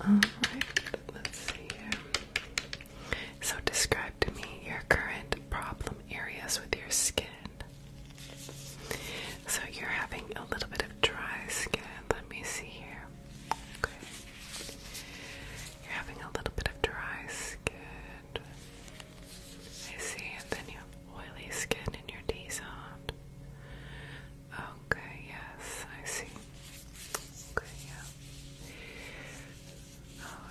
Alright, let's see here. So describe to me your current problem areas with your skin. So you're having a little bit of dry skin. Let me see here. Okay. You're having a little bit of dry skin. I see, and then you have oily skin in your T-zone. Okay, yes, I see. Okay, yeah.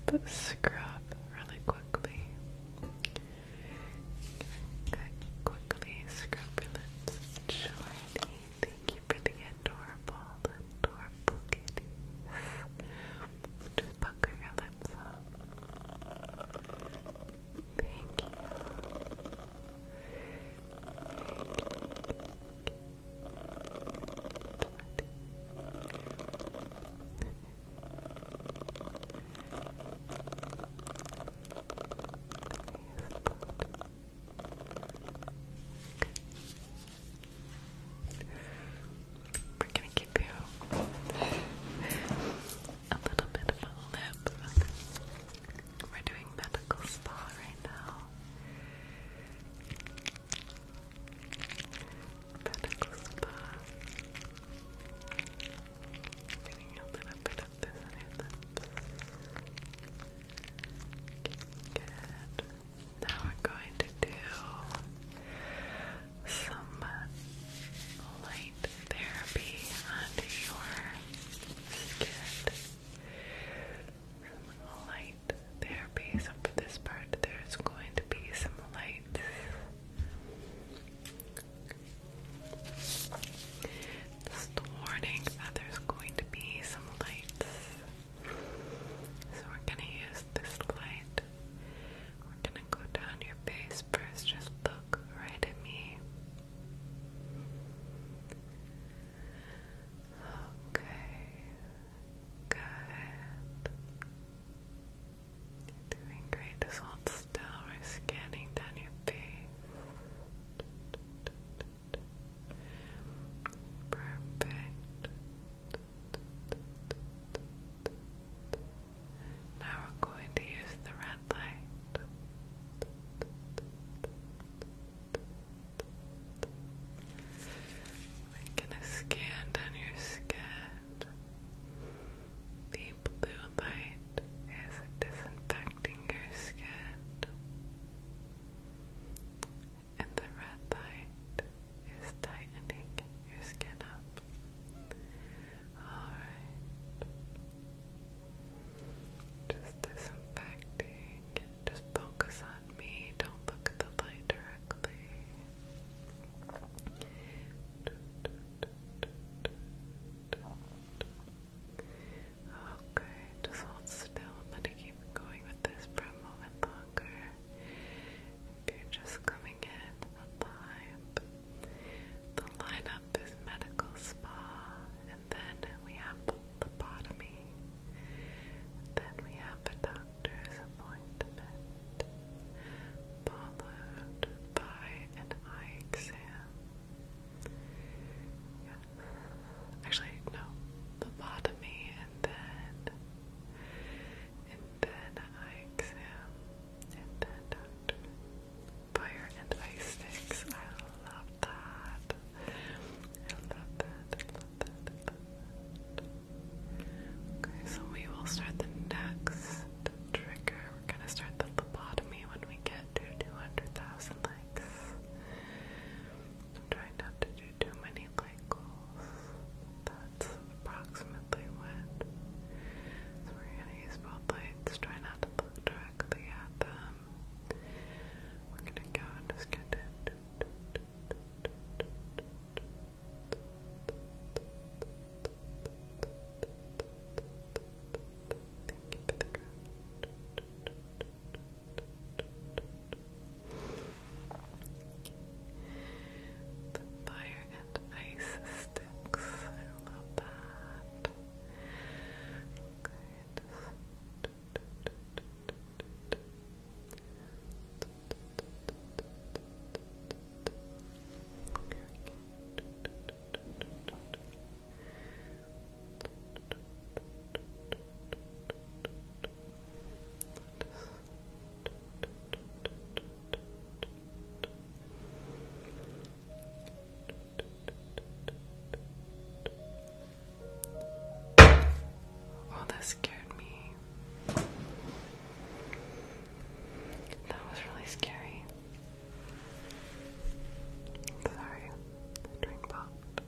scrub really quickly. Quickly scrub your lips. Shiny. Thank you for the adorable kitties. Just pucker your lips up. Thank you. We're gonna give you a little bit of a lip. We're doing medical spa right now. Medical spa. Getting a little bit of this on your lips. Good. Now we're going to do some light therapy onto your skin. Some light therapy. So for this part, there's going to be some lights. Just warning that there's going to be some lights. So we're going to use this light. We're going to go down your face first. Just look right at me. Okay. Good. You're doing great. Just hold still. We're scanning down your face. Perfect. Now we're going to use the red light. We're gonna scan down your skin. The blue light is disinfecting your skin, and the red light is tightening your skin up. Alright. Just disinfecting. Just focus on me. Don't look at the light directly. Okay, just hold still. I'm going to keep going with this for a moment longer. If you're just coming in alive, the lineup is medical spa, and then we have lobotomy, then we have a doctor's appointment, followed by an eye exam. Yes. Actually, no, lobotomy and then eye exam, and then doctor. Fire and ice sticks. I love that. I love that. Okay, so we will start the next trigger. We're gonna start the lobotomy when we get to 200,000 likes. I'm trying not to do too many like goals. That's approximately when. So we're gonna use both lights. Try not to look directly at them. We're gonna go and just get it. Thank you for the ground. The fire and ice sticks. I love that. Okay, oh, that scared me. That was really scary. Sorry, the drink popped.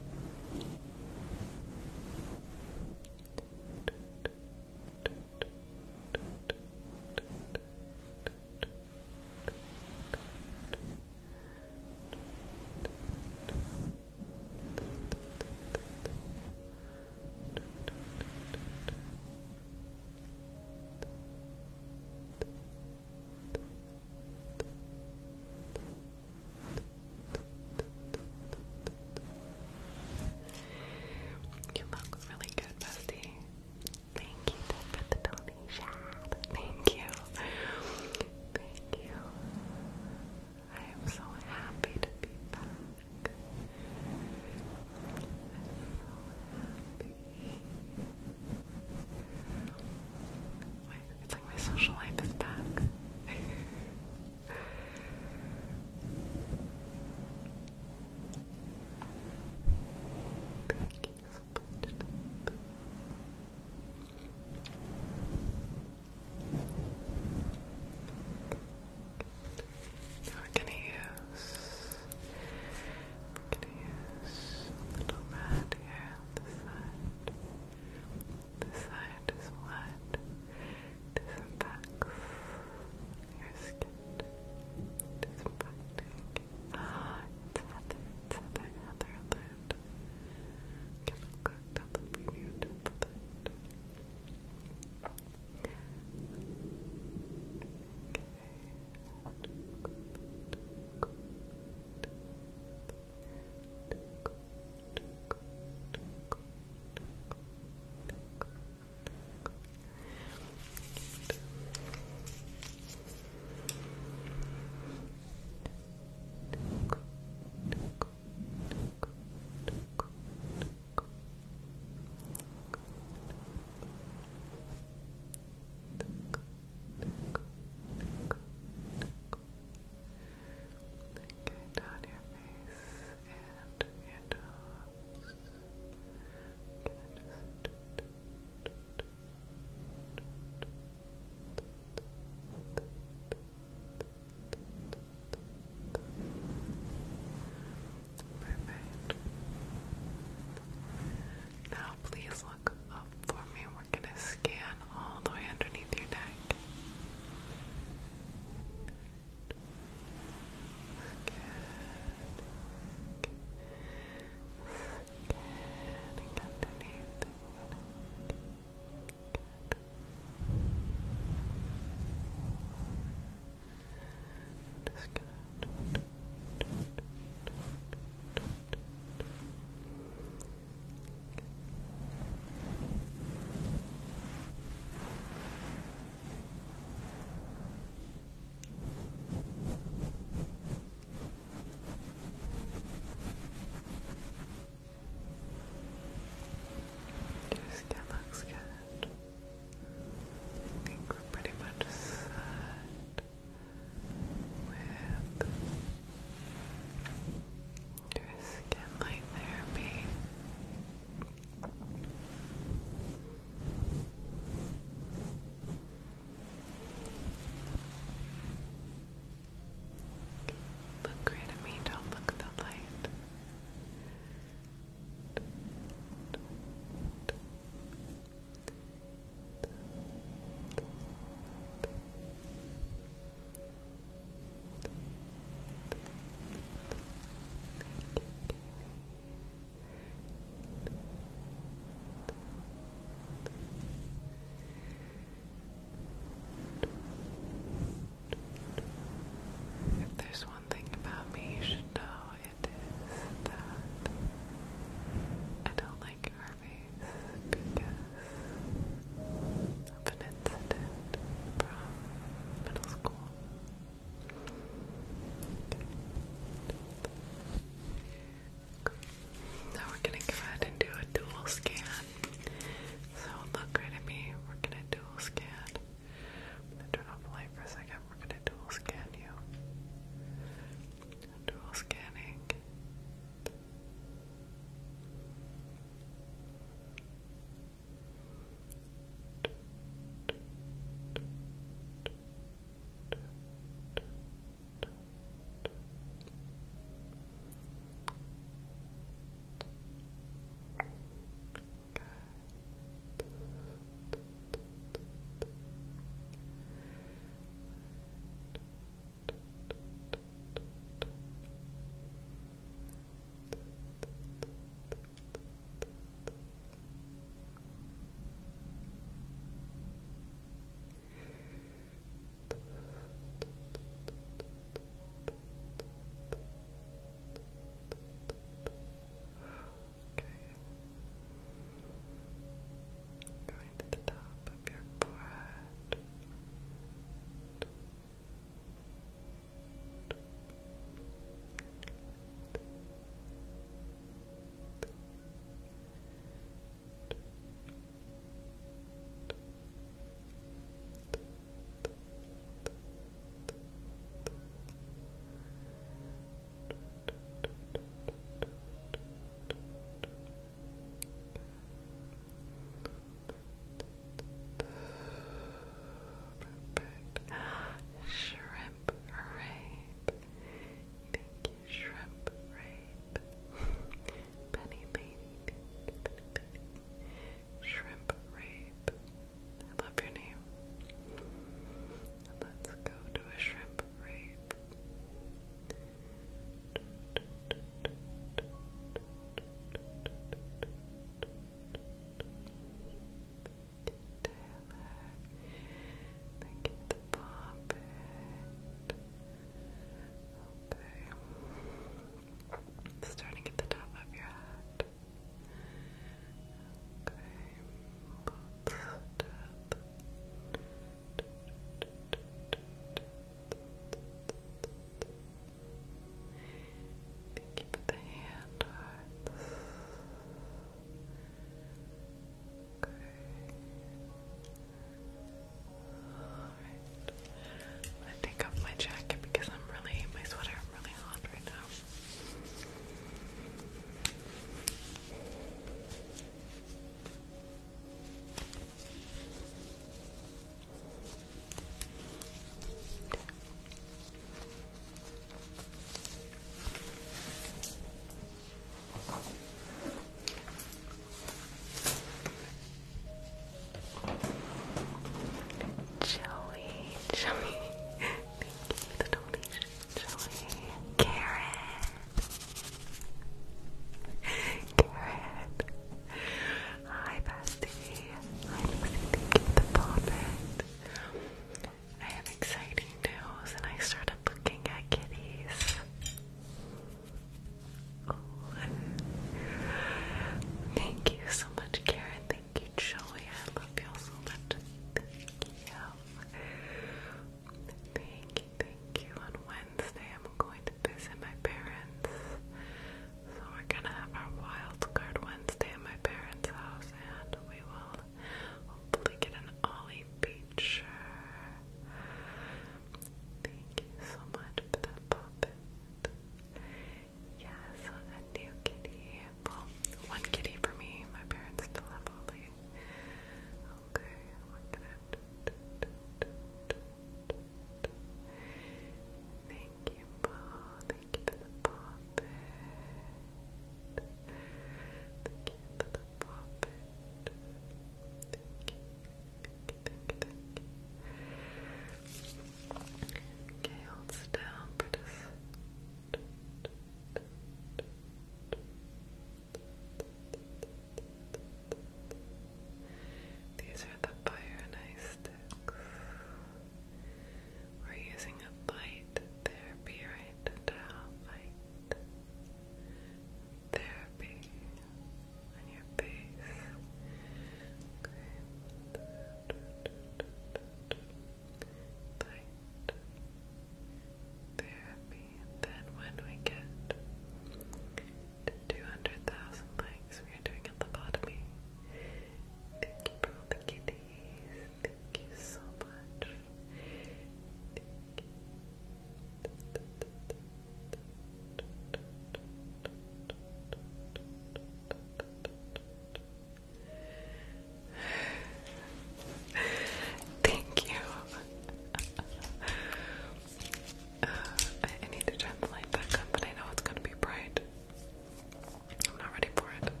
I need to turn the light back on, but I know it's gonna be bright. I'm not ready for it.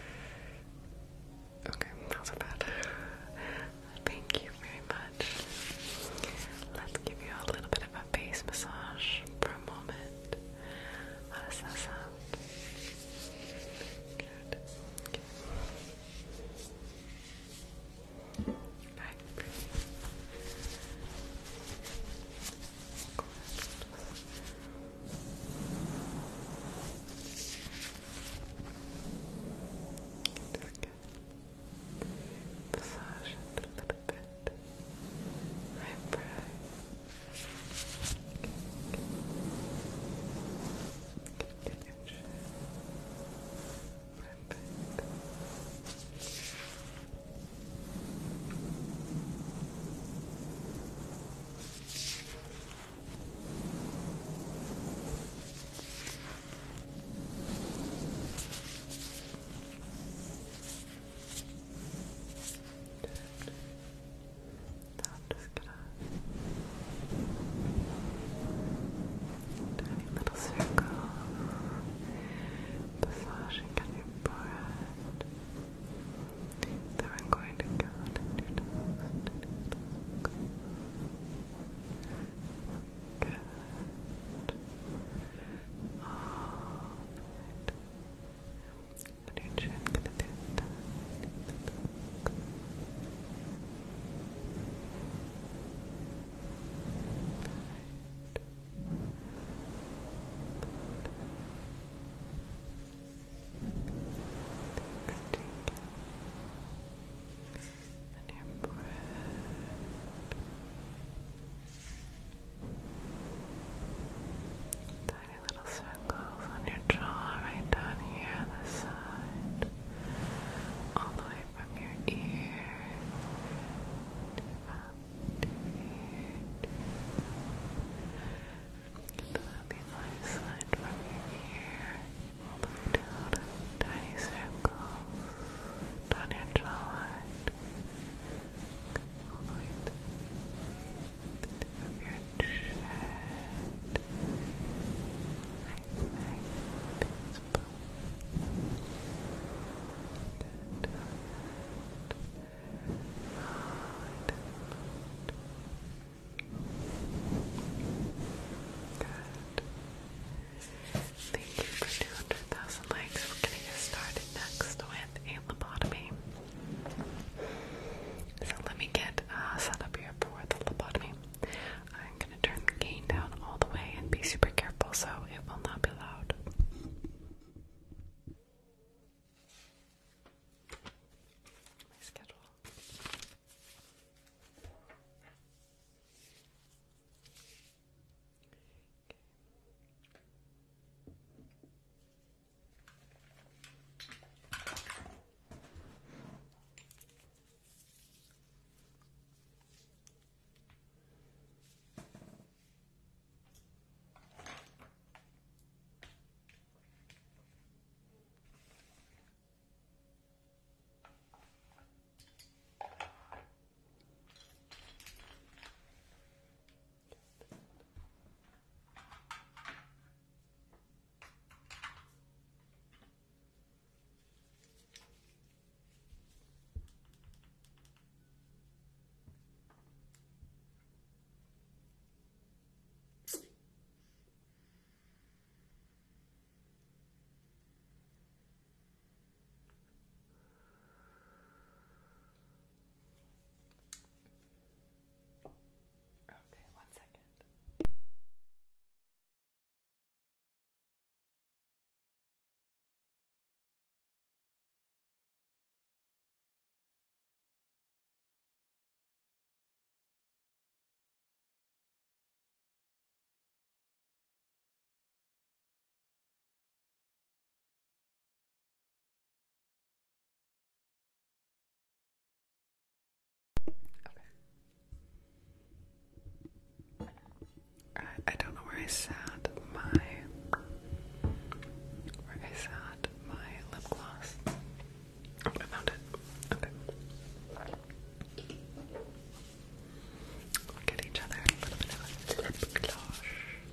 Okay, not so bad. Thank you very much. Let's give you a little bit of a face massage for a moment. How does that sound? Good. Okay. Right. Massage it a little bit. Right, right. Get your chin. Perfect. Now I'm just gonna tiny little circle massaging on your forehead. Then I'm going to go down your nose. Good. All right. On your chin, gonna do tiny little. And your forehead. Tiny little circles on your jaw, right down here on the side. All the way from your ear up to your ear. Get the nice line from your ear all the way down. Tiny circles down your jawline. All the way to the tip of your chin. Nice, beautiful. Good. Thank you for 200,000 likes. We're gonna get started next with a lobotomy. So let me get set up here for the lobotomy. I'm gonna turn the gain down all the way and be super careful so it will not be loud. My schedule. Okay, 1 second. I don't know where I sat my lip gloss. Oh, I found it. Okay. Look at each other. A little bit of lip gloss.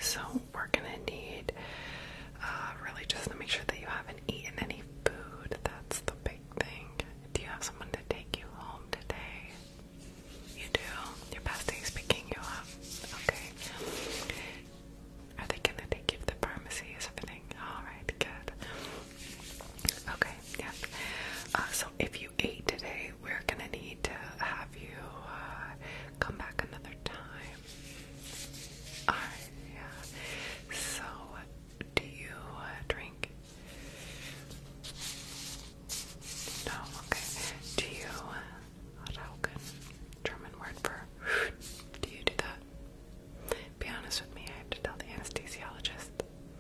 so we're gonna need really just to make sure that you haven't eaten any food. That's the big thing. Do you have someone to take you home today? You do? Your bestie's picking you up. Okay. Are they gonna take you to the pharmacy? Is everything alright? Good. Okay, yeah. So if you ate today, we're gonna need to have you come back another time. Alright, yeah. So, do you drink? No, okay. Do you, rauchen? German word for, do you do that? Be honest with me, I have to tell the anesthesiologist.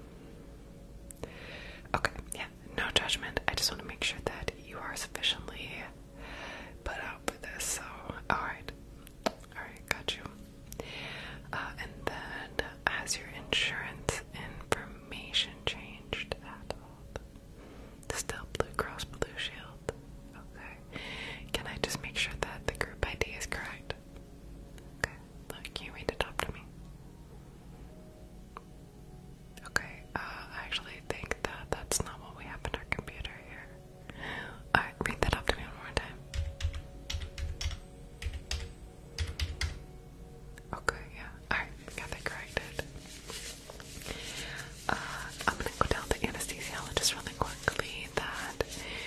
Okay, yeah, no judgment. I just want to make sure that you are sufficiently put out for this, so, alright. Alright, got you. And then, has your insurance information changed at all? Still Blue Cross Blue Shield. Okay. Can I just make sure that the group ID is correct? Okay. Look, can you read it up to me? Okay. I actually think that that's not what we have in our computer here. Alright, read that up to me one more time. Okay, yeah. Alright, got that corrected. I'm gonna go down to the anesthesiologist really quickly that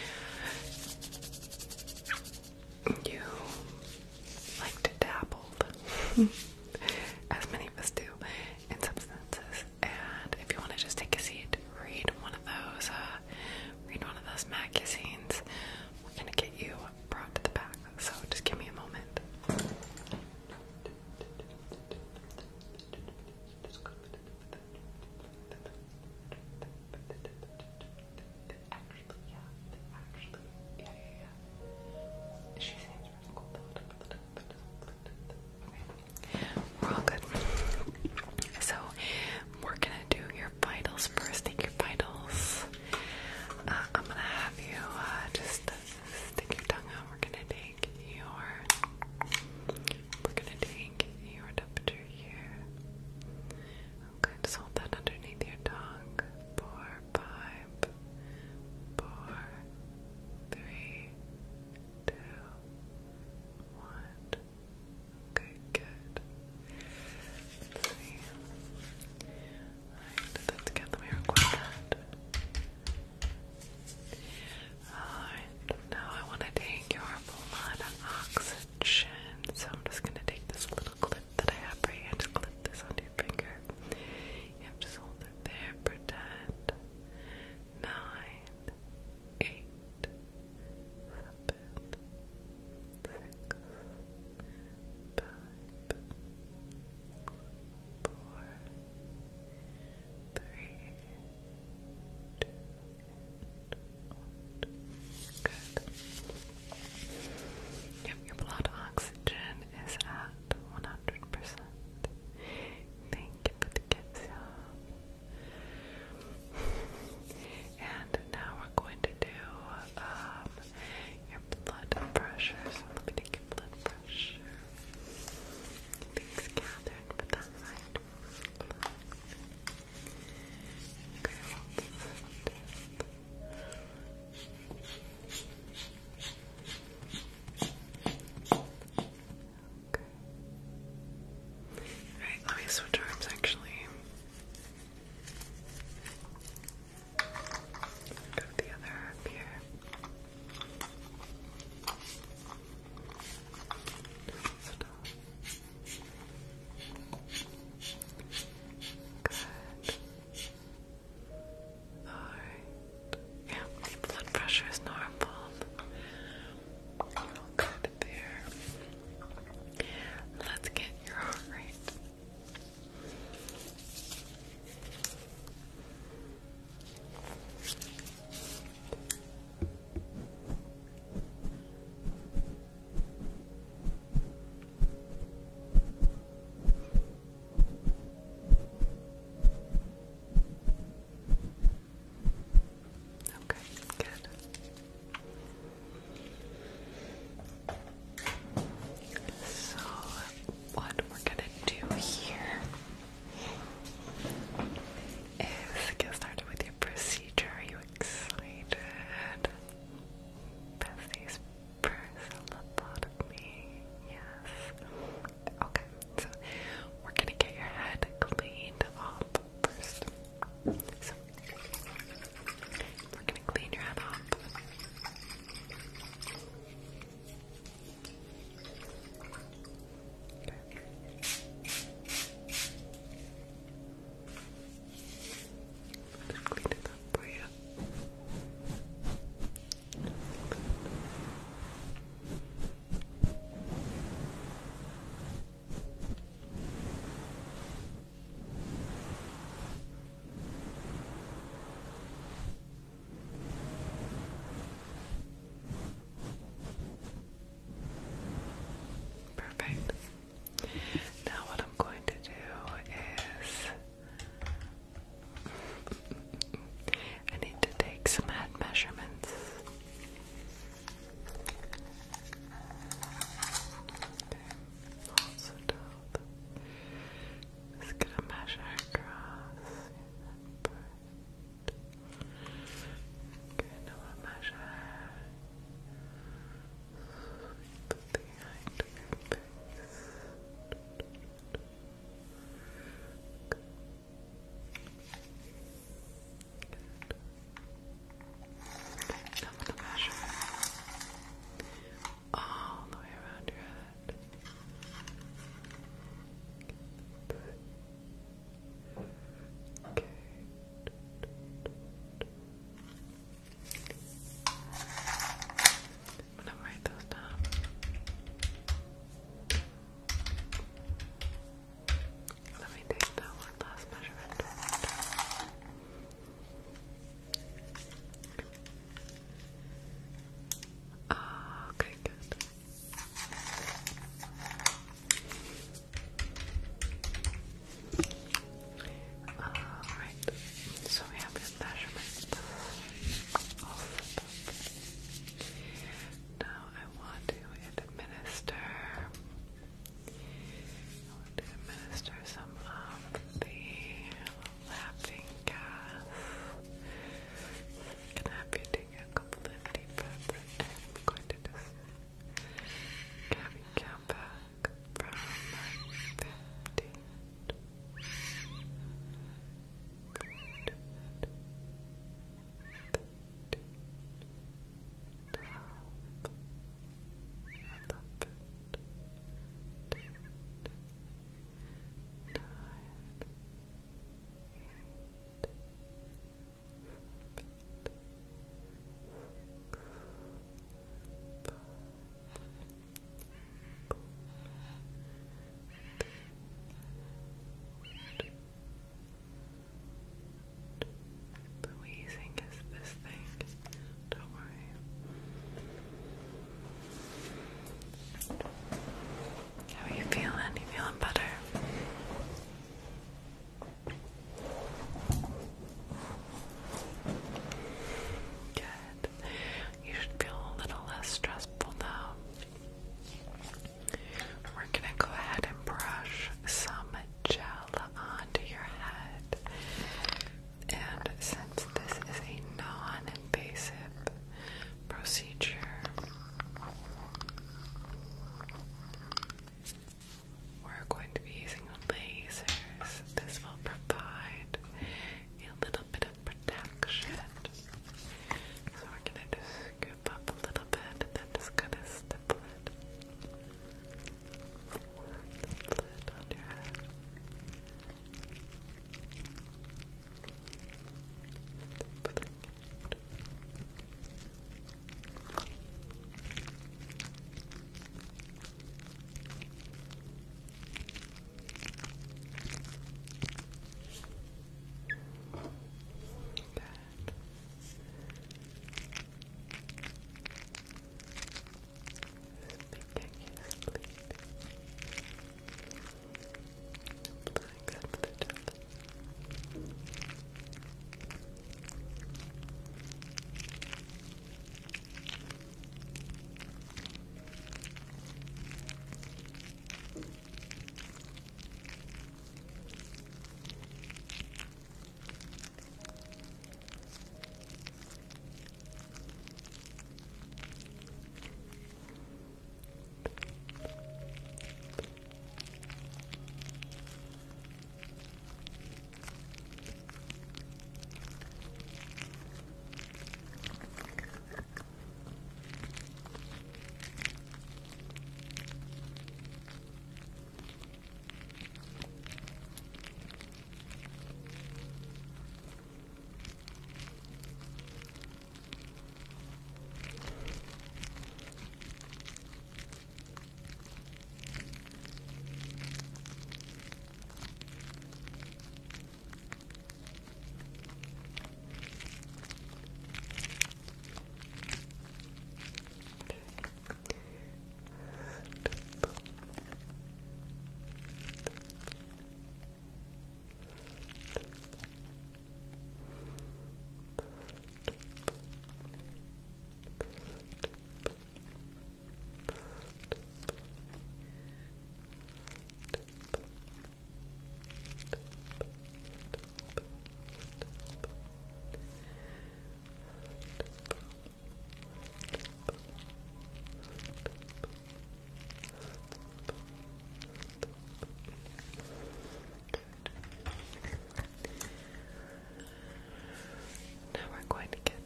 you like to dabble, as many of us do, in substances. And if you want to just take a seat, read one of those magazines, we're gonna get you brought to the back. So just give me a moment.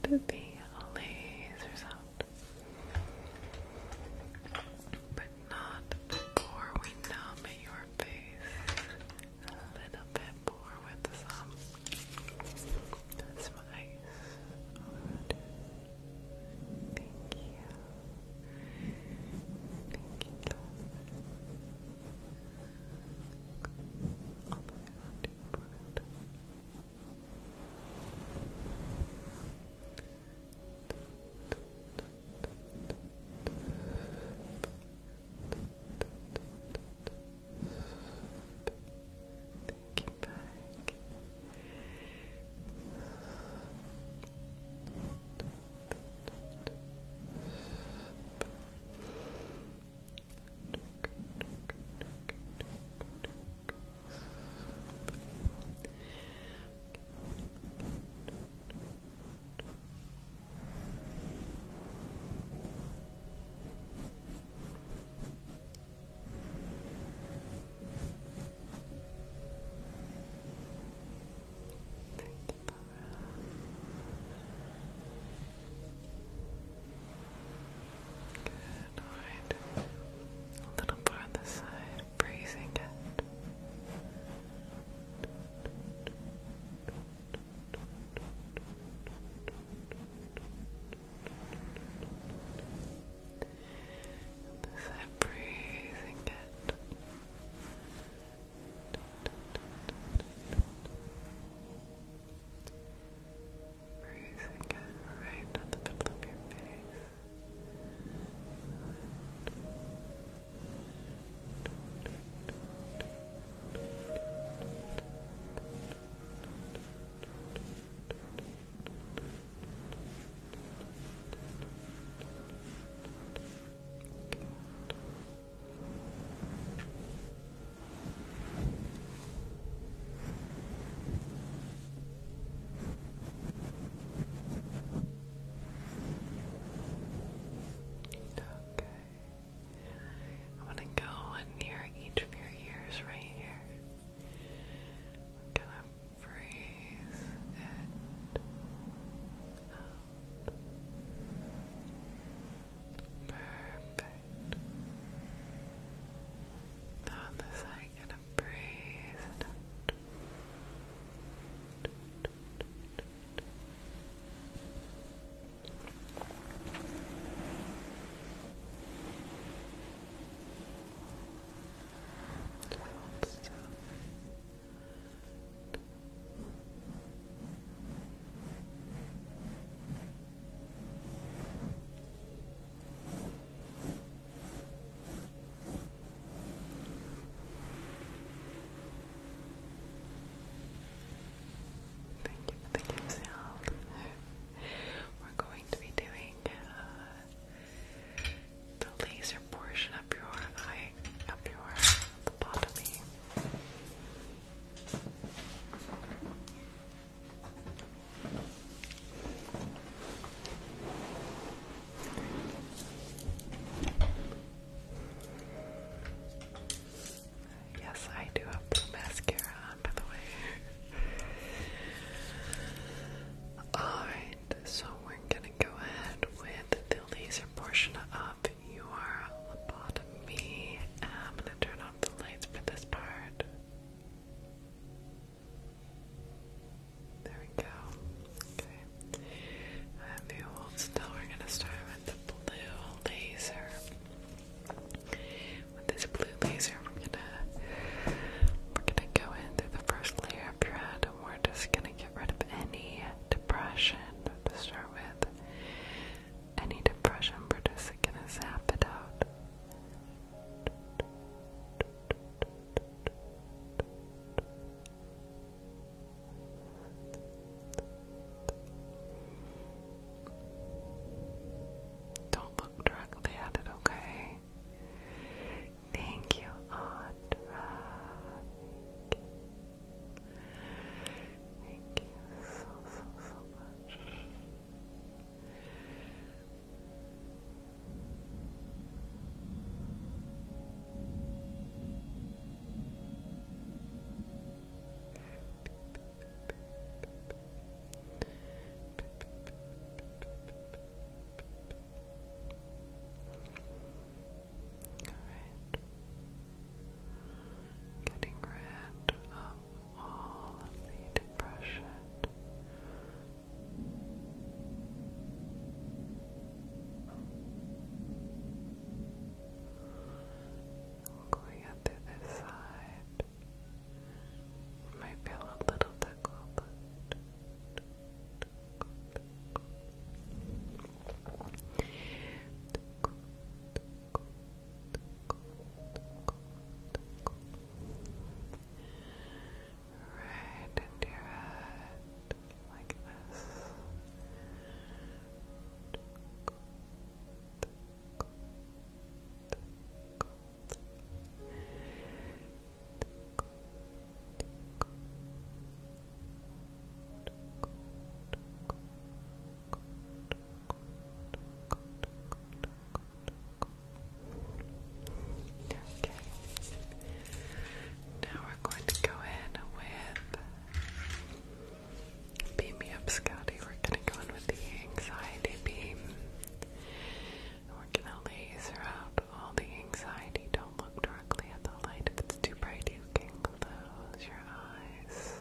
the laser sound. But not before we numb your face. A little bit more with some ice. Thank you. Thank you, love. All the way around your forehead. Scotty. We're gonna go in with the anxiety beam. We're gonna laser out all the anxiety. Don't look directly at the light. If it's too bright, you can close your eyes.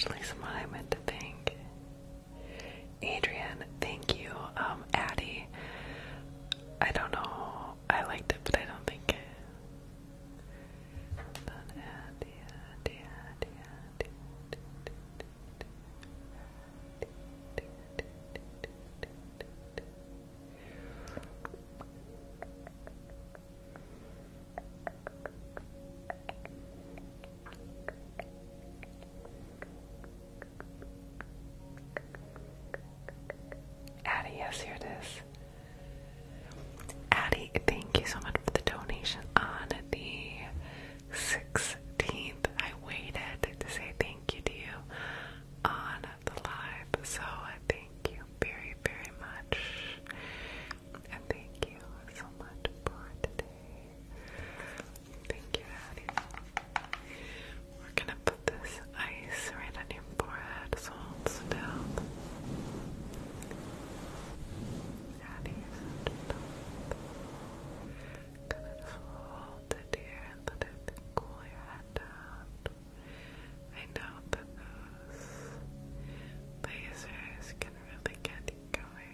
actually someone I meant to thank. Adrian, thank you. Addie, I don't know. I liked it, but I don't think it. Addie, yes, here it is. Addie, thank you so much for the donation on the 16th. I waited to say thank you to you on the live, so I thank you very, very much. And thank you so much for today. Thank you, Addie. We're gonna put this ice right on your forehead, so hold still. Addie, gonna just hold it here and let it cool your head down. I know that those lasers can really get you going.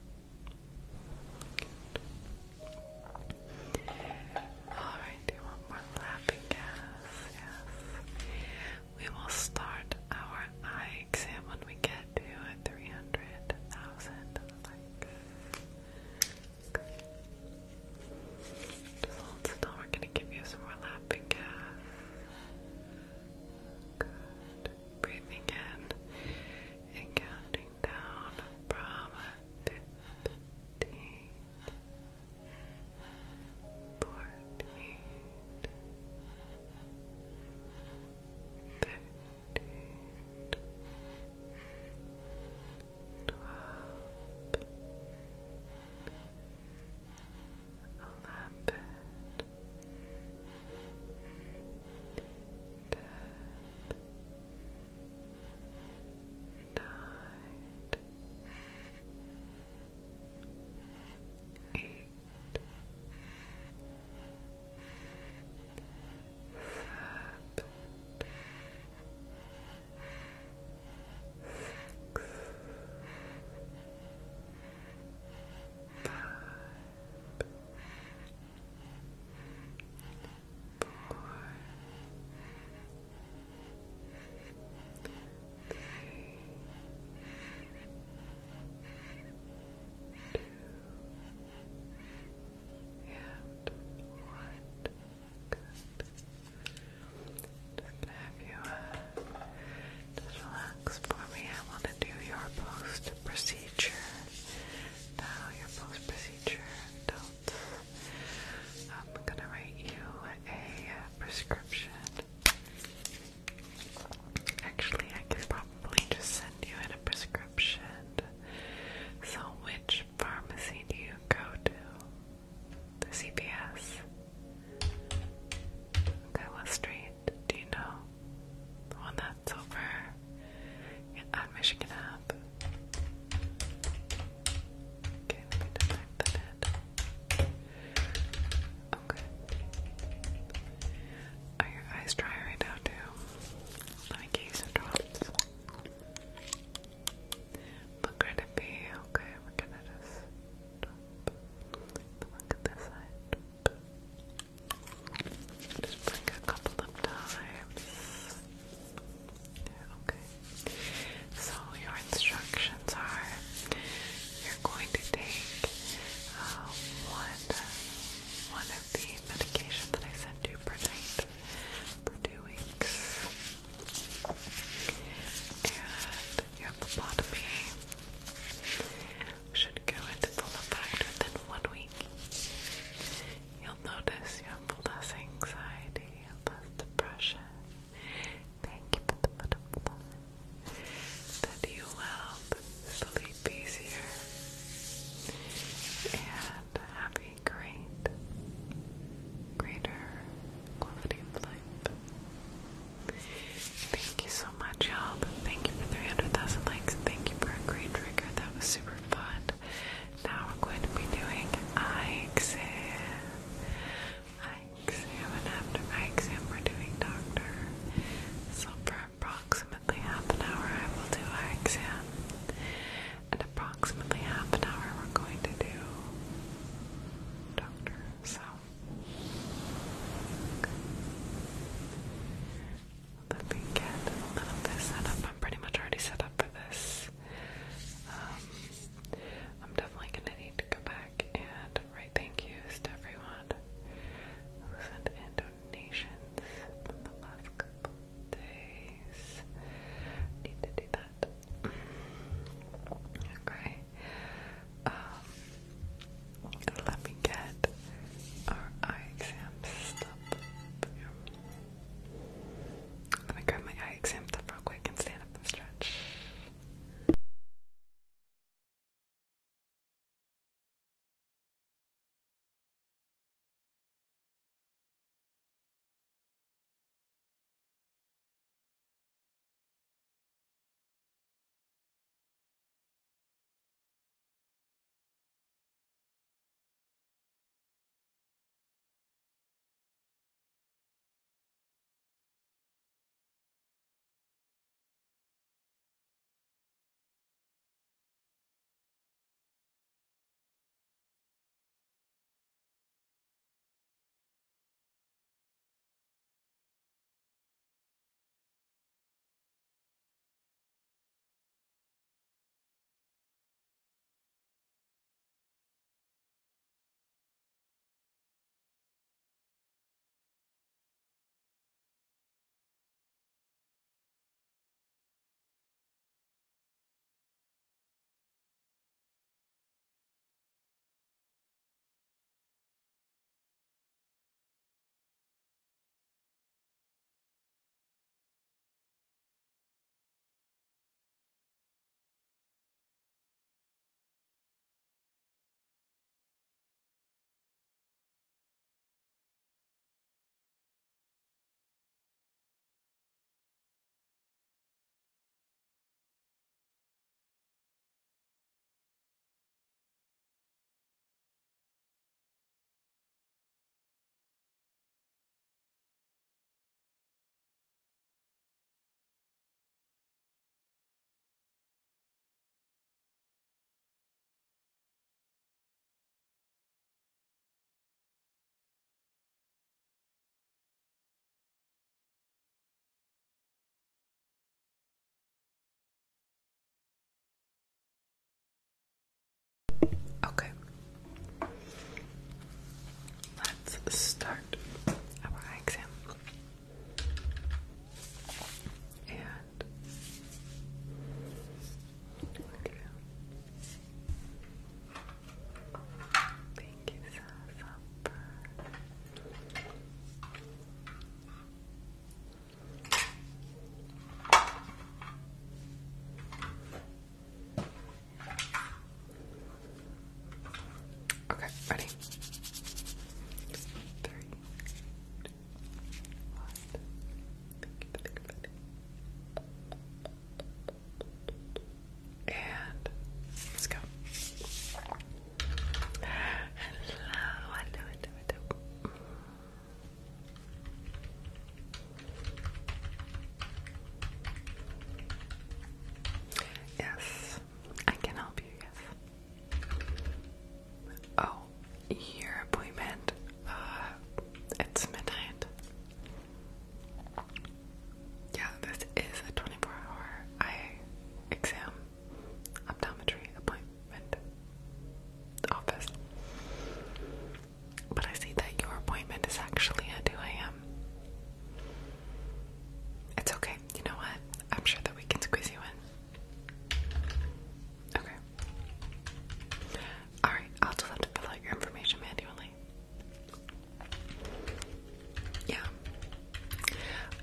Alright, do you want more laughing gas? Yes. We will start our eye exam when we get to 300,000 likes. Just hold still, we're gonna give you some more laughing gas. Good. Breathing in and counting down from 15, 14, 13, 12, 11, 10, 9, 8, 7, Just gonna have you just relax for me. I want to do your post-procedure. Now your post-procedure notes. I'm gonna write you a prescription. Actually, I could probably just send you in a prescription. So which pharmacy do you go to? The CVS? Okay, what street? Do you know? The one that's over on Michigan Ave. Okay, let me just type that in. Okay. Are your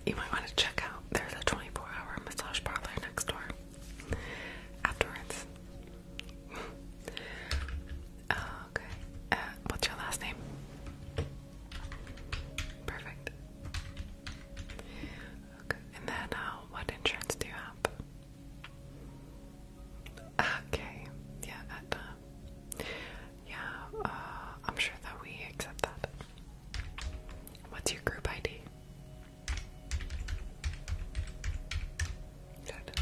you might want to check out. There's a 24-hour massage parlor next door. Afterwards. Okay. What's your last name? Perfect. Okay. And then, what insurance do you have? Okay. Yeah. I'm sure that we accept that. What's your group ID? Good.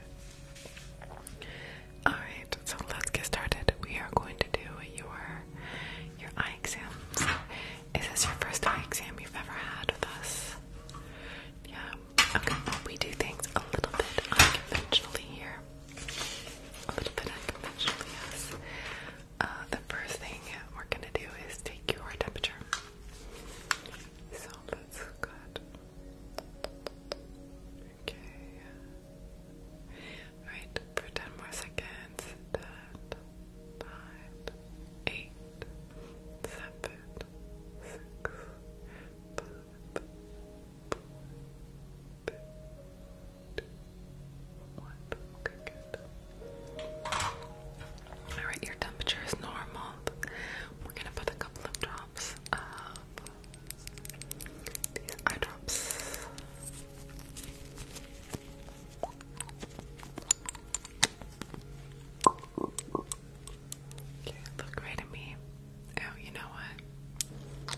Alright, so let's get started. We are going to do your eye exam. So, is this your first eye exam you've ever had with us? Yeah. Okay, well, we do things a little bit unconventionally here. A little bit unconventionally, yes. The first thing we're gonna do is take your temperature. So let's go ahead. Okay. Alright, for 10 more seconds. 10, 9, 8, 7, 6, 5, 4, 3, 2, 1. Okay, good. Alright, your temperature is normal. We're gonna put a couple of drops of these eye drops. Okay, look right at me. Oh, you know what?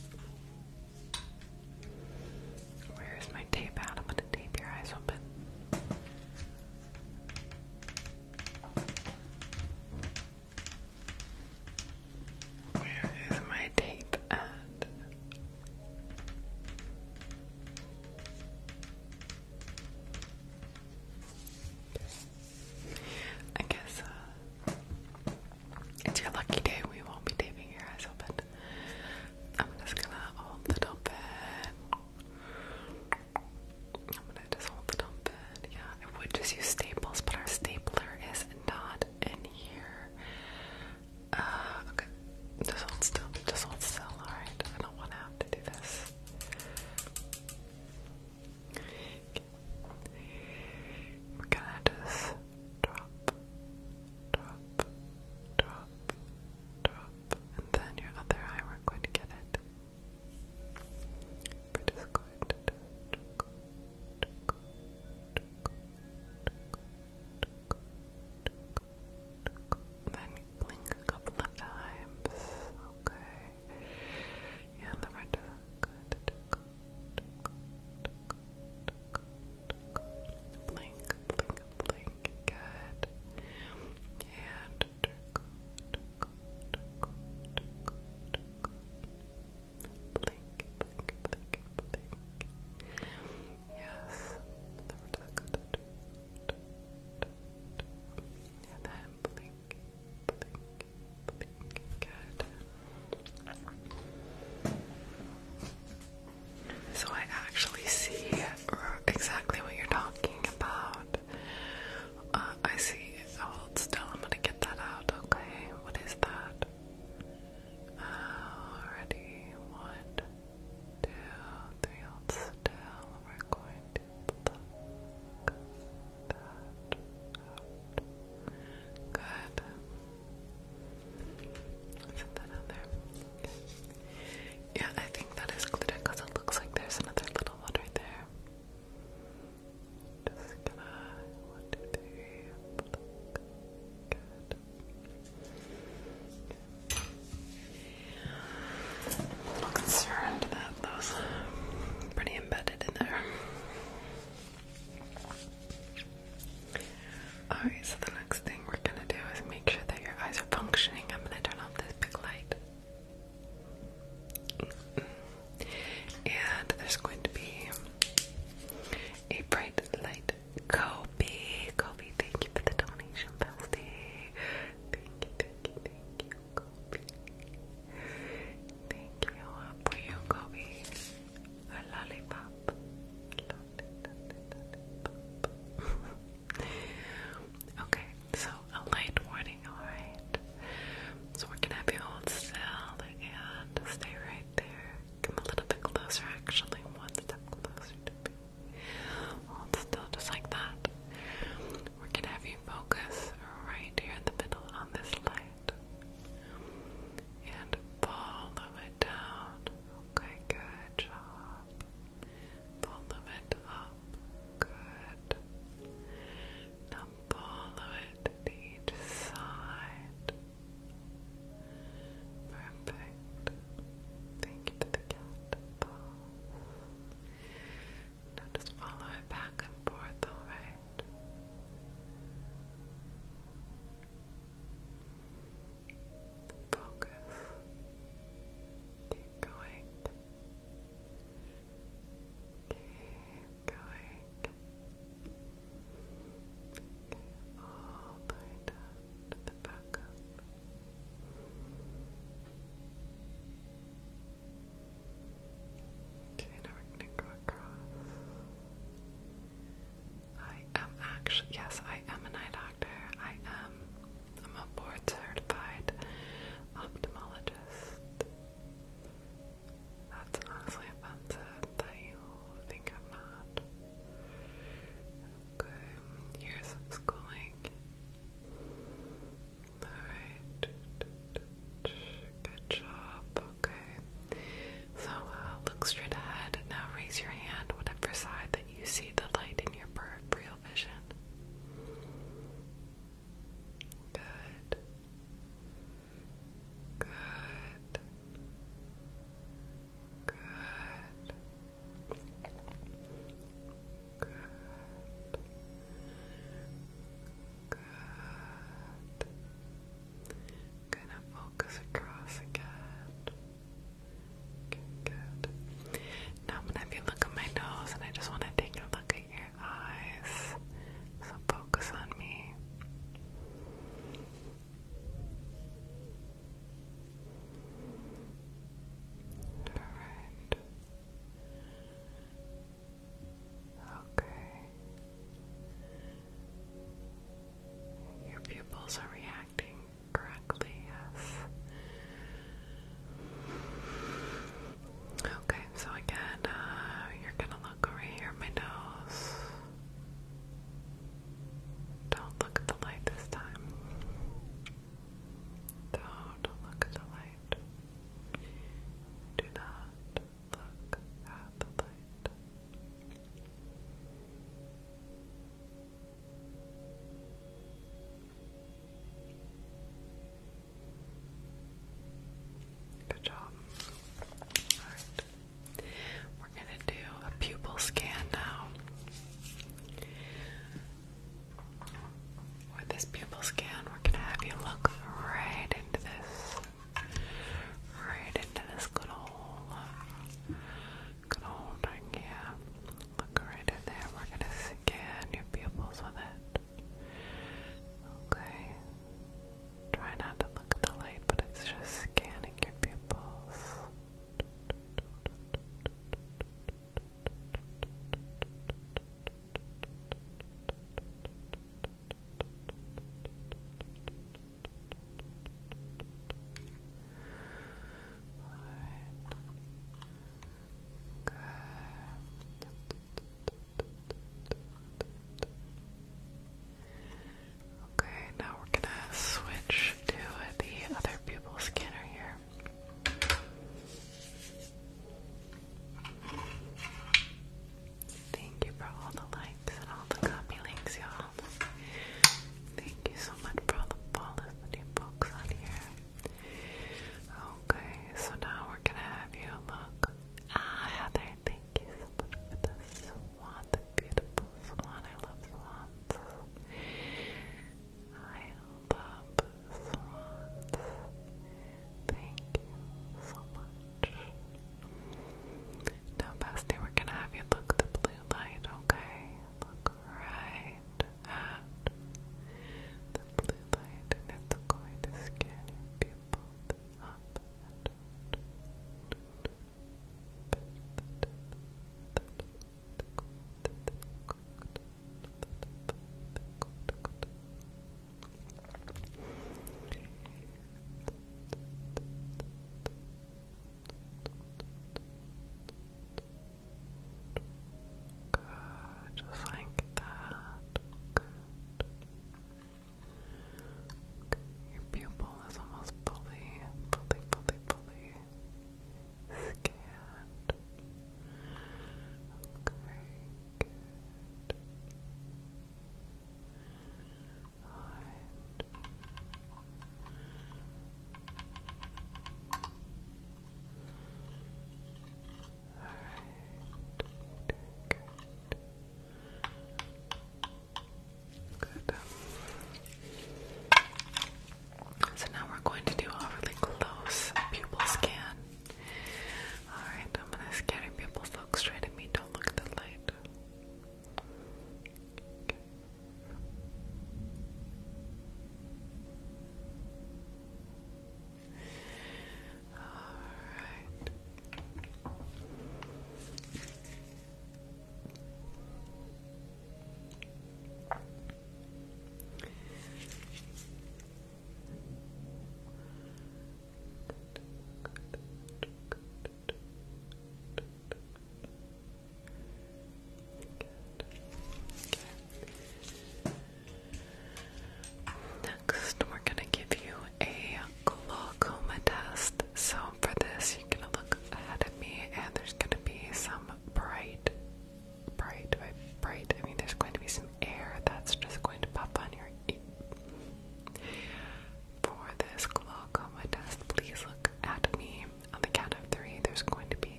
Where is my tape at? I'm gonna tape your eyes open. Where is my tape at? I guess it's your lucky day. We won't be taping your eyes open. I'm just gonna hold it open. I'm gonna just hold it open. Yeah, I would just use staples, but our stapler is not in here. Okay. Just hold still. Just hold still. Alright. I don't want to have to do this. Okay. We're gonna just drop, drop, drop, drop, and then your other eye, we're going to get it. We're just going to then blink a couple of times. Okay. Yeah, the right good. Blink, blink, blink. Good. And blink, blink, blink, blink. Yes. And then blink, blink, blink. Good. So I actually see exactly what you're talking about. I see. Hold still. I'm gonna get that out. Okay. What is that? Ready? 1, 2, 3. Hold still. We're going to pluck that out. Good. Put that on there. Yeah, I think that is glitter because it looks like there's another little one right there. Just gonna 1, 2, 3. Good. I'm a little concerned that those are pretty embedded in there. Alright, so the next thing we're gonna do is make sure that your eyes are functioning. I'm gonna turn off this big light. And there's going to be a bright light. Kobe, thank you for the donation, bestie. Thank you, Kobe. Thank you for you, Kobe. A lollipop. Okay, so a light warning, alright? So we're gonna have you hold still and stay right there. Come a little bit closer, actually. One step closer to me. actually, yes, I am an eye doctor. I'm a board certified ophthalmologist. That's honestly offensive that you think I'm not. Okay, years of schooling. Alright. Good job. Okay. So, look straight ahead. Now raise your hand, whatever side that you see the light in your peripheral vision.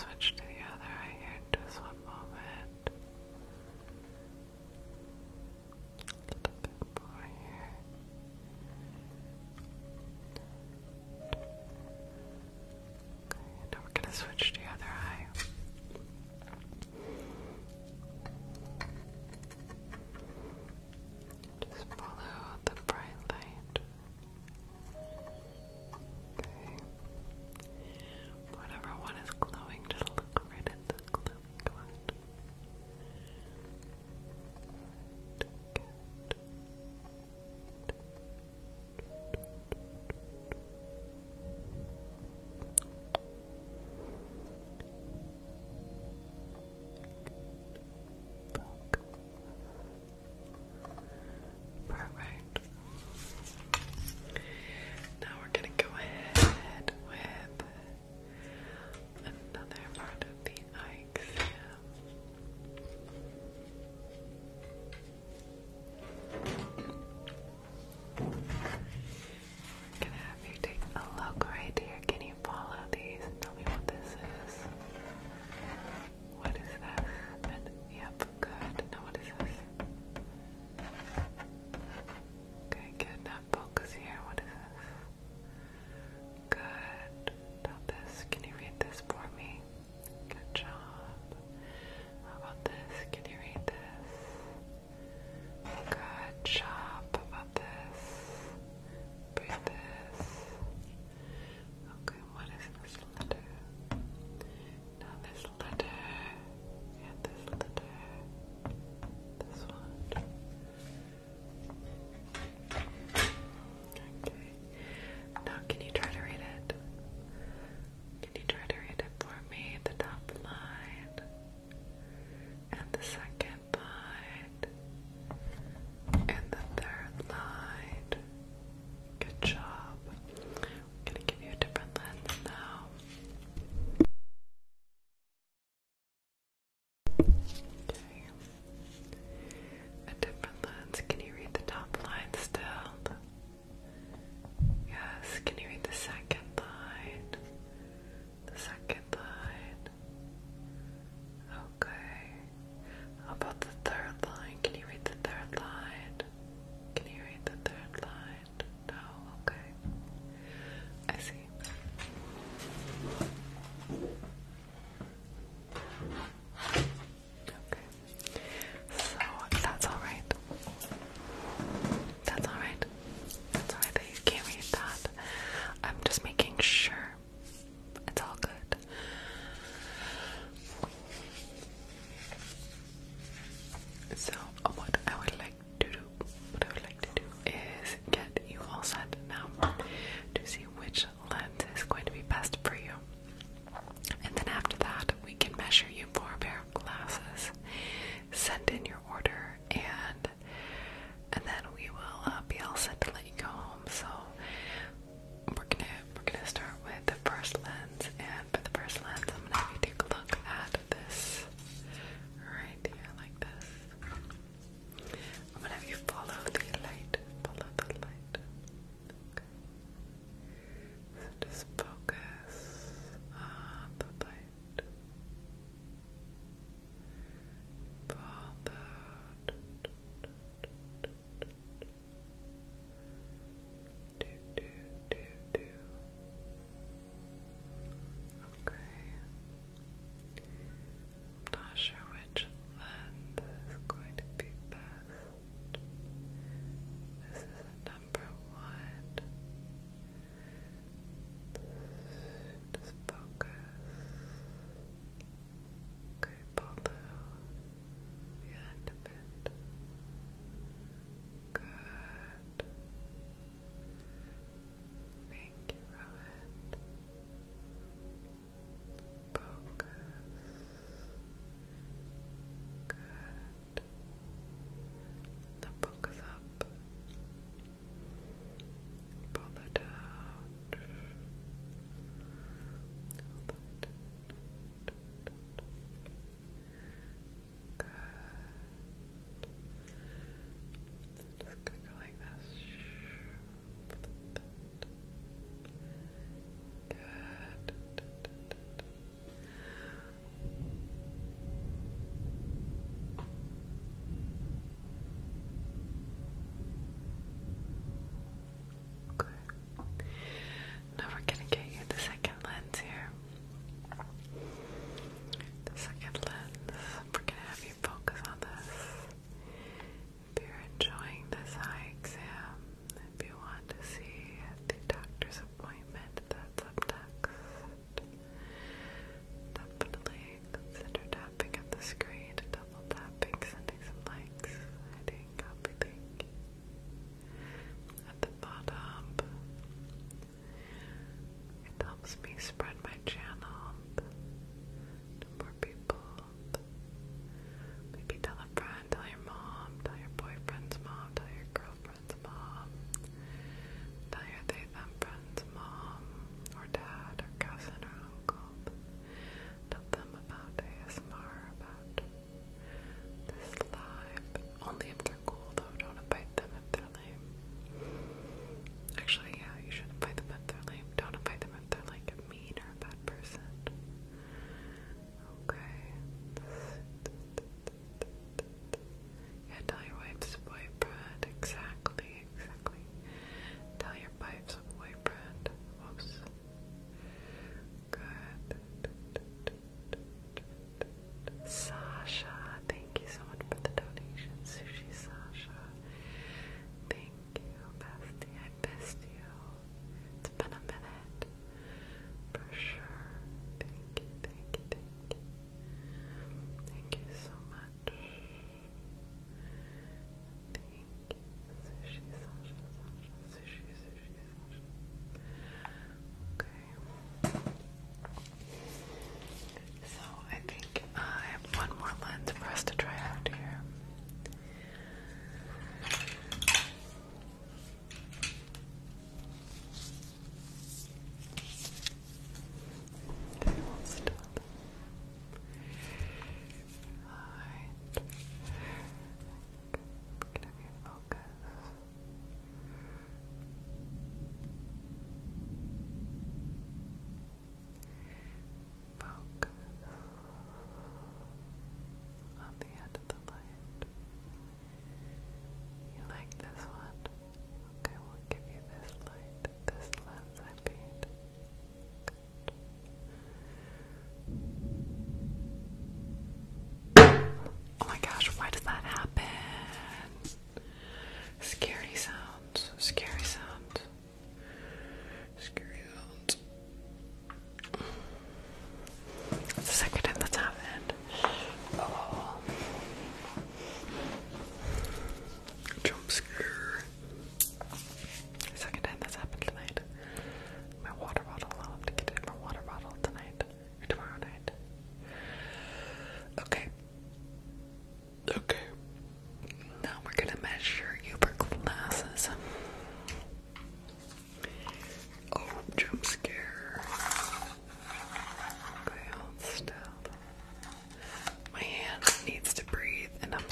switch to the other eye here in just one moment. A little bit more here. Okay, now we're gonna switch to the other eye. Just follow the bright light. Okay. Whatever one is glowing, just look right at the glowing one. Good. Perfect. Now we're going to go ahead with another part of the eye exam. We're going to have you take a look right here. Can you follow these and tell me what this is? What is that? And, yep, good. Now what is this? Okay, good. Now focus here. What is this? Good. Now this. Can you read this for me? Good job. How about this? Can you read this? Good job. How about this? Read this. Okay, what is this letter? Now this letter. And this letter. This one. Okay. Now can you try to read it? Can you try to read it for me? The top line. And the second line. And the third line. Good job. I'm gonna give you a different lens now. Okay. A different lens. Can you read the top line still? Yes. Can you read the second line? The second line. Okay. How about the third line? Can you read the third line? Can you read the third line? No? Okay. I see. Okay. So that's alright. That's alright. That's alright that you can't read that. I'm just making sure. It's all good. So what I would like to do is get you all set now to see which lens is going to be best for you. And then after that, we can measure you for a pair of glasses, send in your order, and then we will be all set to let you go home. So we're gonna start with the first lens, and for the first lens, I'm gonna have you take a look at this right here, like this.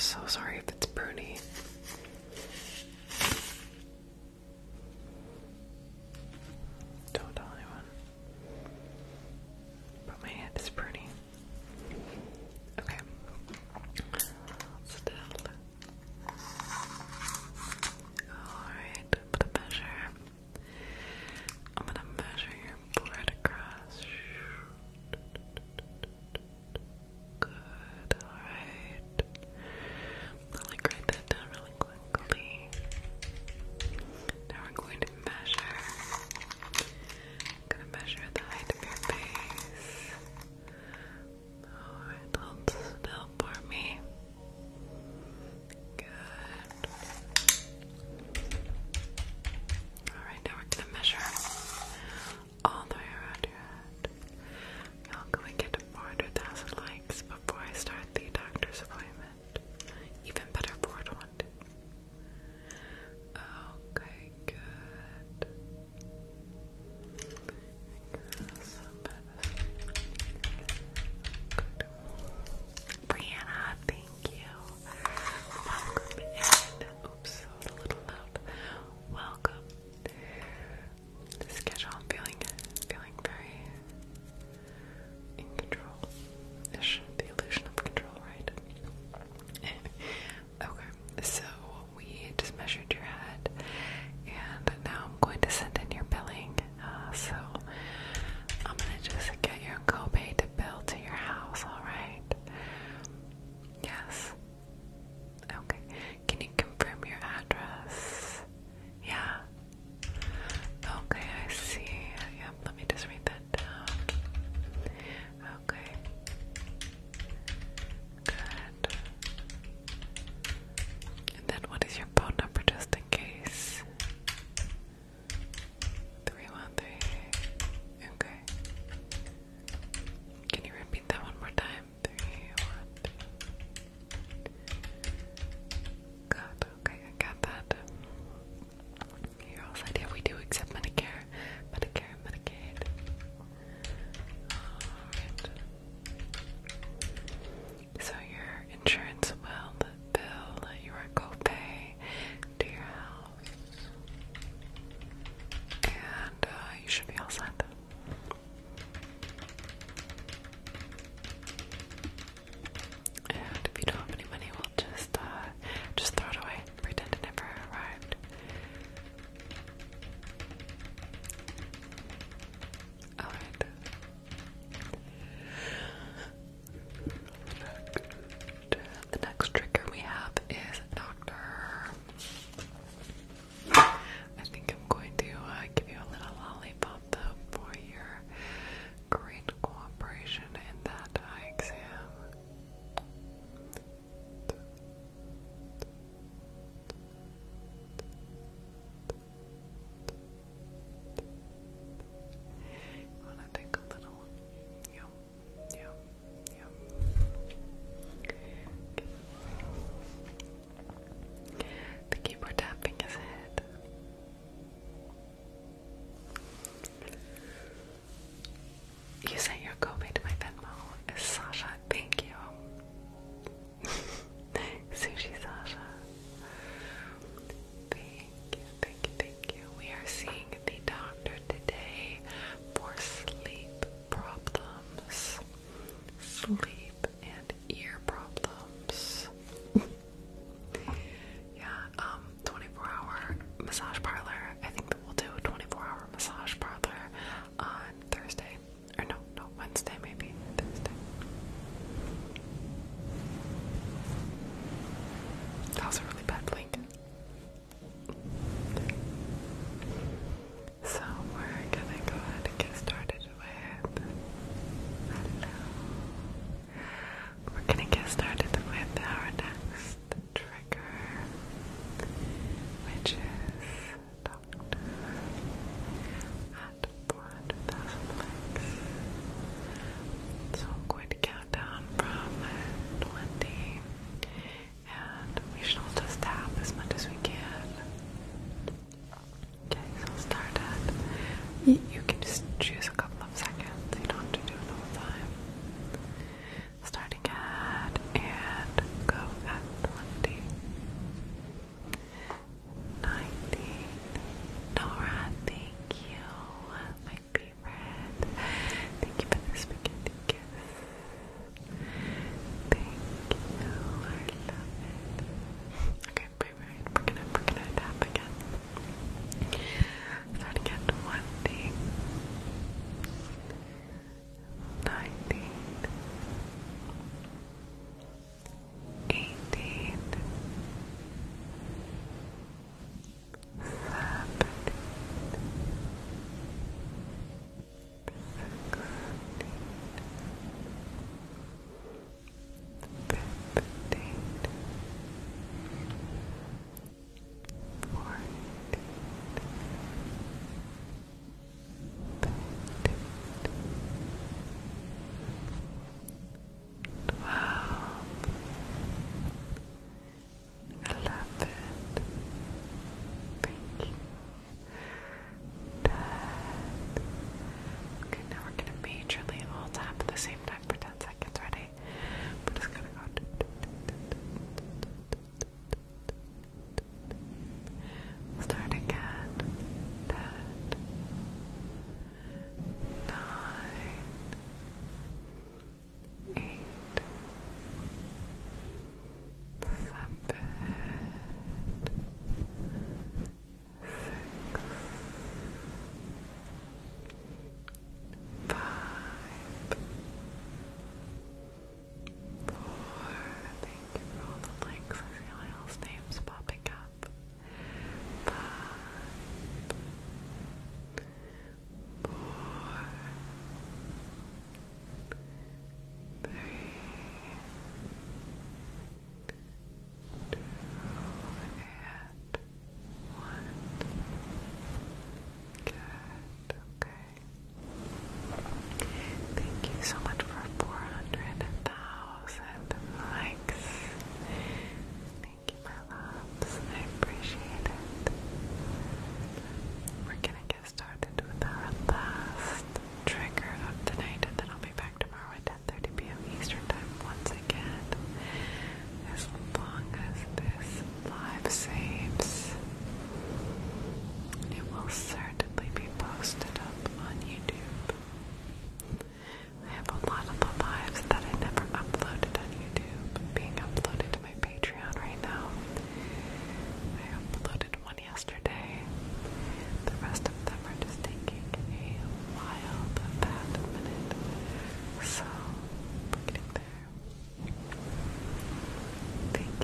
so sorry if it's pruny. Don't tell anyone. But my hand is pruny. Okay. Still. Alright, I'm gonna measure. I'm gonna measure your forehead across. Good, alright. Like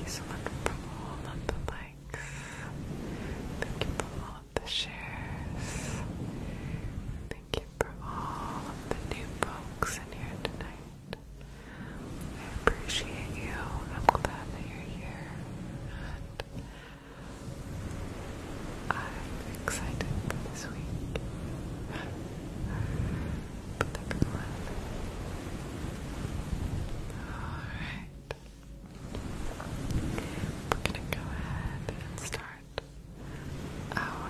you so much for all of the likes. Thank you for all of the shares. Thank you for all of the new folks in here tonight. I appreciate you. I'm glad that you're here. And I'm excited for this week. With everyone. Alright. We're gonna go ahead and start our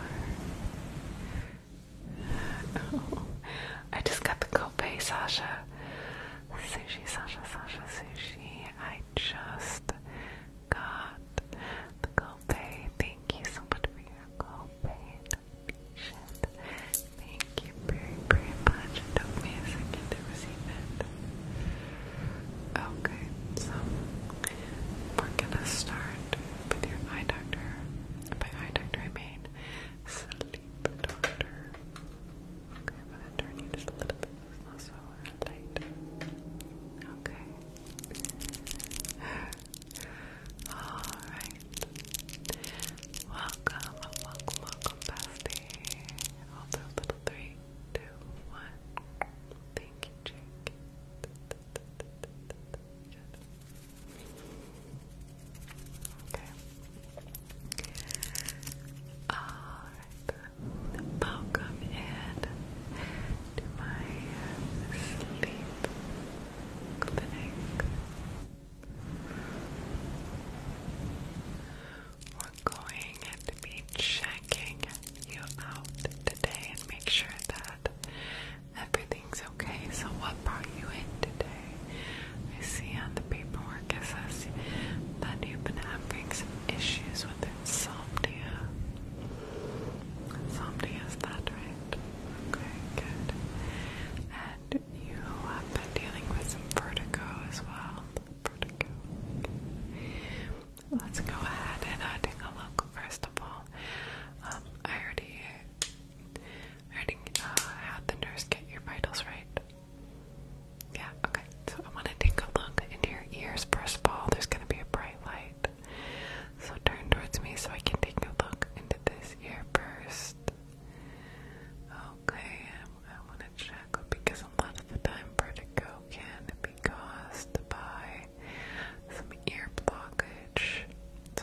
I just got the copay, Sasha. Sushi, Sasha, sushi. I just got the copay. Thank you so much for your copay donation. Thank you very, very much. It took me a second to receive it. Okay, so we're gonna start with your eye doctor. By eye doctor, I mean sleep doctor. Okay, I'm gonna turn you just a little bit. It's not so light. Okay. Alright. Welcome, bestie. Hold a little 3, 2, 1. Thank you, Jake. Okay. Alright. Welcome in to my sleep clinic. We're going to be checking you out today and make sure that everything's okay. So what brought you in today? I see on the paperwork it says that you've been having some issues with insomnia. Insomnia, is that right? Okay, good. And you have been dealing with some vertigo as well. Vertigo. Let's go ahead and take a look. First of all, I already had the nurse get your vitals, right? Yeah, okay. So I want to take a look into your ears. First of all, there's going to be a bright light. So turn towards me so I can take a look into this ear first. Okay, I want to check because a lot of the time vertigo can be caused by some ear blockage.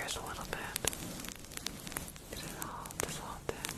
ears a little bit. Get it all dissolved in.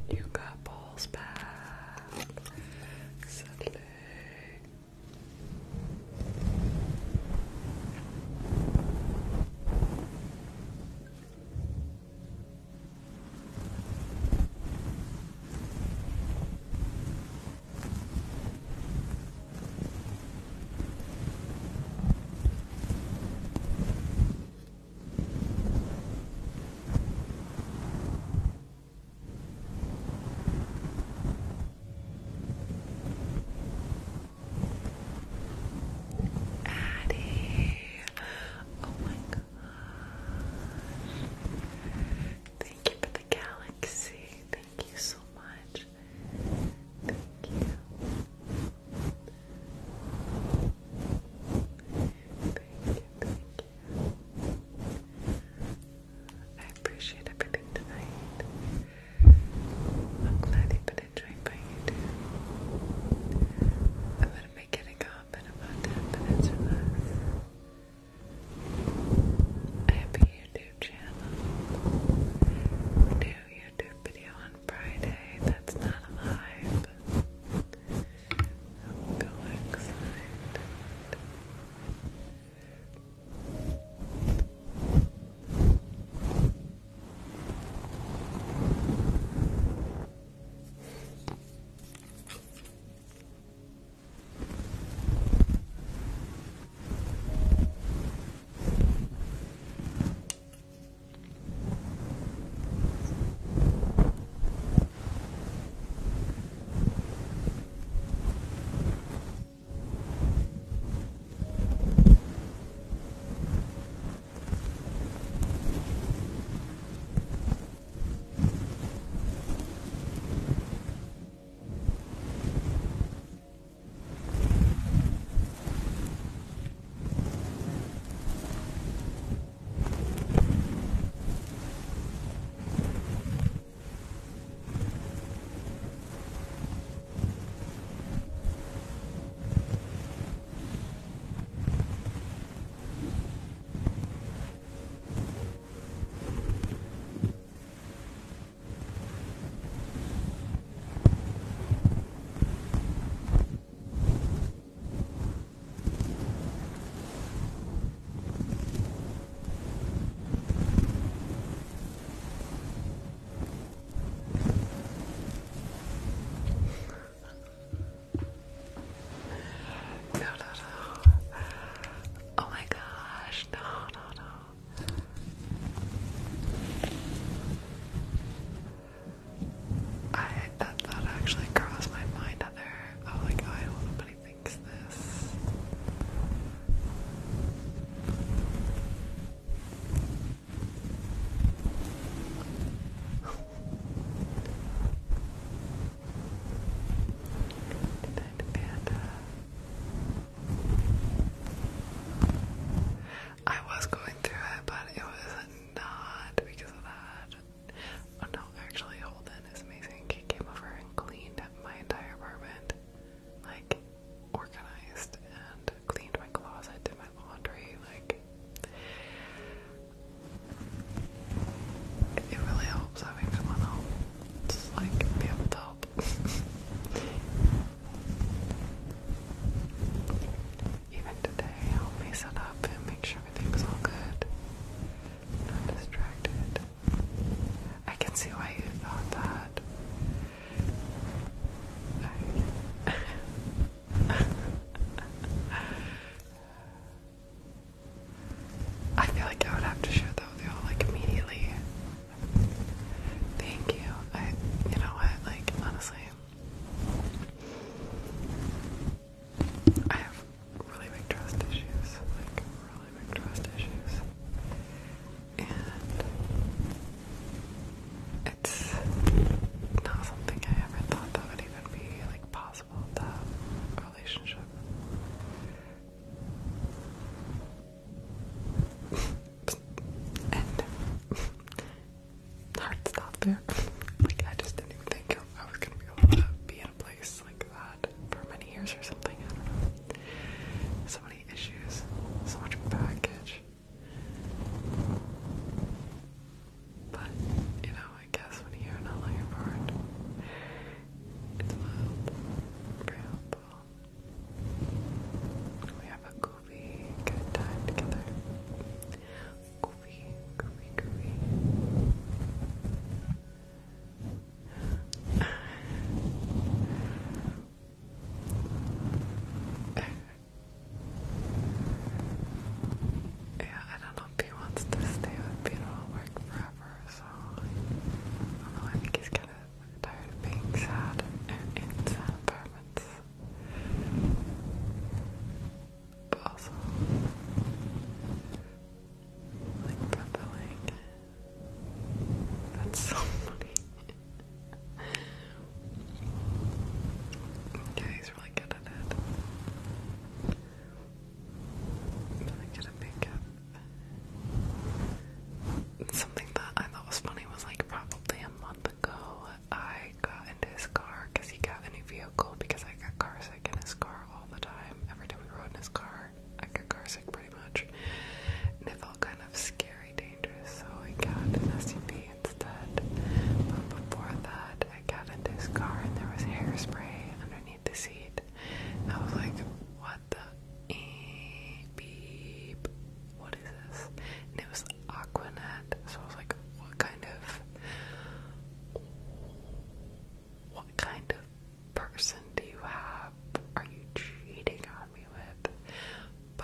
You got balls back. Suddenly.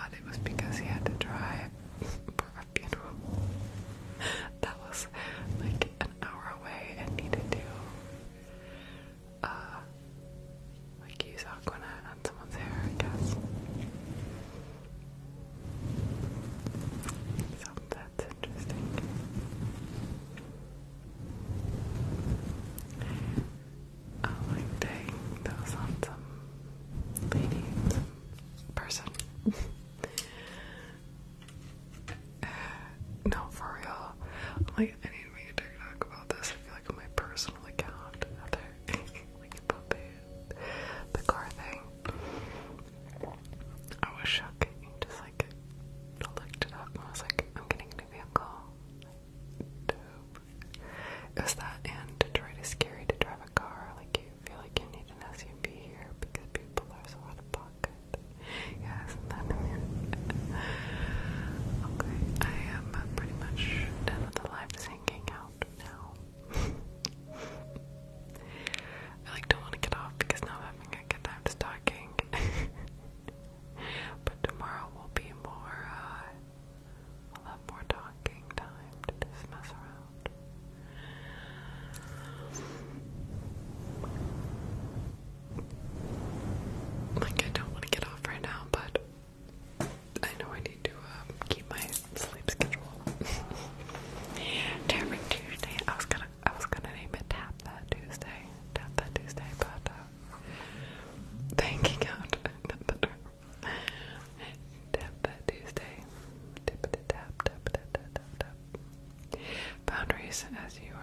thought it was because he had to drive for a funeral that was like an hour away and needed to like use Aquanet on someone's hair, I guess. So that's interesting. Oh, like dang, that was on some lady, some person. No, for real. Like, I need to make a TikTok about this. I feel like on my personal account, like the car thing. I was shook. Just like looked it up and I was like, I'm getting a new vehicle. Dope. It was that, and Detroit is scary to drive a car. Like, you feel like you need an SUV here because people are so out of pocket. Yeah, isn't that amazing? Okay, I am pretty much done with the live hanging out now. I like don't want to get off because now I'm having a good time just talking. But tomorrow will be more, we'll have more talking time to just mess around. Like, I don't want to get off right now, but I know I need to keep my sleep schedule. Tapping Tuesday. I was gonna name it Tap That Tuesday. Tap That Tuesday, but thinking out Tap That Tuesday. Tap. Boundaries, as you